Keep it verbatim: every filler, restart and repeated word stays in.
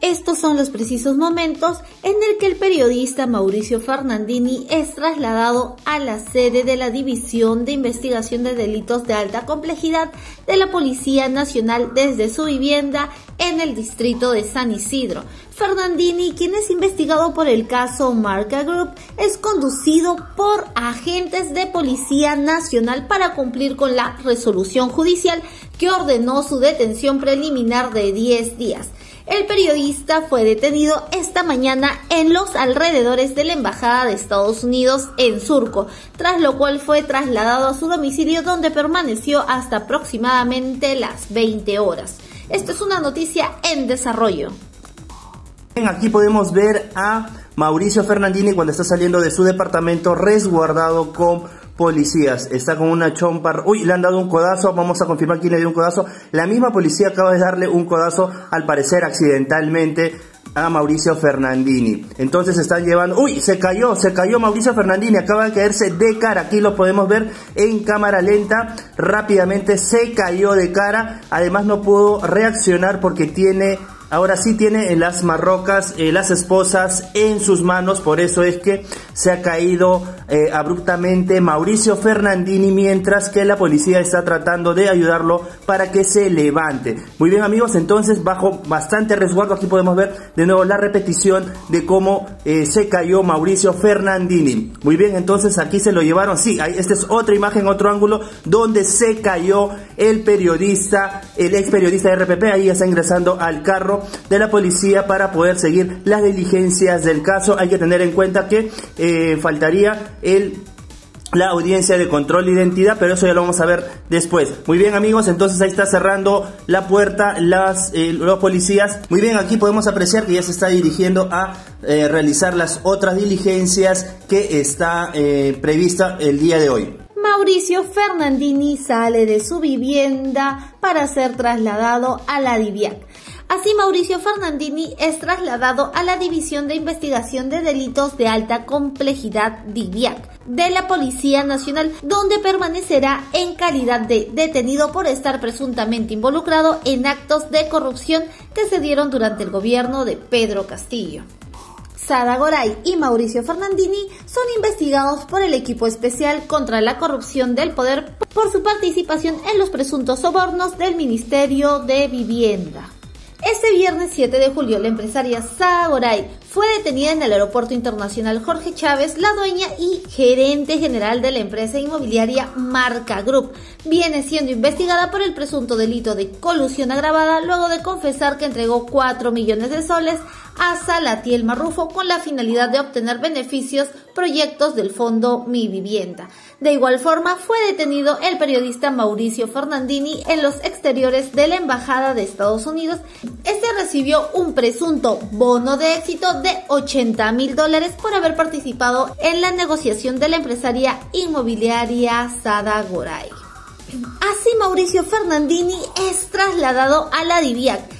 Estos son los precisos momentos en el que el periodista Mauricio Fernandini es trasladado a la sede de la División de Investigación de Delitos de Alta Complejidad de la Policía Nacional desde su vivienda en el distrito de San Isidro. Fernandini, quien es investigado por el caso Marca Group, es conducido por agentes de Policía Nacional para cumplir con la resolución judicial que ordenó su detención preliminar de diez días. El periodista fue detenido esta mañana en los alrededores de la Embajada de Estados Unidos en Surco, tras lo cual fue trasladado a su domicilio donde permaneció hasta aproximadamente las veinte horas. Esto es una noticia en desarrollo. Aquí podemos ver a Mauricio Fernandini cuando está saliendo de su departamento resguardado con policías. Está con una chompa. Uy, le han dado un codazo. Vamos a confirmar quién le dio un codazo. La misma policía acaba de darle un codazo, al parecer accidentalmente, a Mauricio Fernandini. Entonces están llevando... Uy, se cayó, se cayó Mauricio Fernandini. Acaba de caerse de cara. Aquí lo podemos ver en cámara lenta. Rápidamente se cayó de cara. Además no pudo reaccionar porque tiene... Ahora sí tiene las marrocas, eh, las esposas en sus manos, por eso es que se ha caído eh, abruptamente Mauricio Fernandini, mientras que la policía está tratando de ayudarlo para que se levante. Muy bien, amigos, entonces bajo bastante resguardo, aquí podemos ver de nuevo la repetición de cómo eh, se cayó Mauricio Fernandini. Muy bien, entonces aquí se lo llevaron, sí, ahí, esta es otra imagen, otro ángulo donde se cayó el periodista, el ex periodista de R P P, ahí está ingresando al carro de la policía para poder seguir las diligencias del caso. Hay que tener en cuenta que eh, faltaría el la audiencia de control de identidad, pero eso ya lo vamos a ver después. Muy bien, amigos, entonces ahí está cerrando la puerta las eh, los policías. Muy bien, aquí podemos apreciar que ya se está dirigiendo a eh, realizar las otras diligencias que está eh, prevista el día de hoy. Mauricio Fernandini sale de su vivienda para ser trasladado a la DIVIAC. Así, Mauricio Fernandini es trasladado a la División de Investigación de Delitos de Alta Complejidad DIVIAC de la Policía Nacional, donde permanecerá en calidad de detenido por estar presuntamente involucrado en actos de corrupción que se dieron durante el gobierno de Pedro Castillo. Sada Goray y Mauricio Fernandini son investigados por el equipo especial contra la corrupción del poder por su participación en los presuntos sobornos del Ministerio de Vivienda. Este viernes siete de julio, la empresaria Sada Goray fue detenida en el Aeropuerto Internacional Jorge Chávez. La dueña y gerente general de la empresa inmobiliaria Marca Group viene siendo investigada por el presunto delito de colusión agravada luego de confesar que entregó cuatro millones de soles a Salatiel Marrufo con la finalidad de obtener beneficios proyectos del fondo Mi Vivienda. De igual forma, fue detenido el periodista Mauricio Fernandini en los exteriores de la Embajada de Estados Unidos. Este recibió un presunto bono de éxito de ochenta mil dólares por haber participado en la negociación de la empresaria inmobiliaria Sada Goray. Así, Mauricio Fernandini es trasladado a la DIVIAC.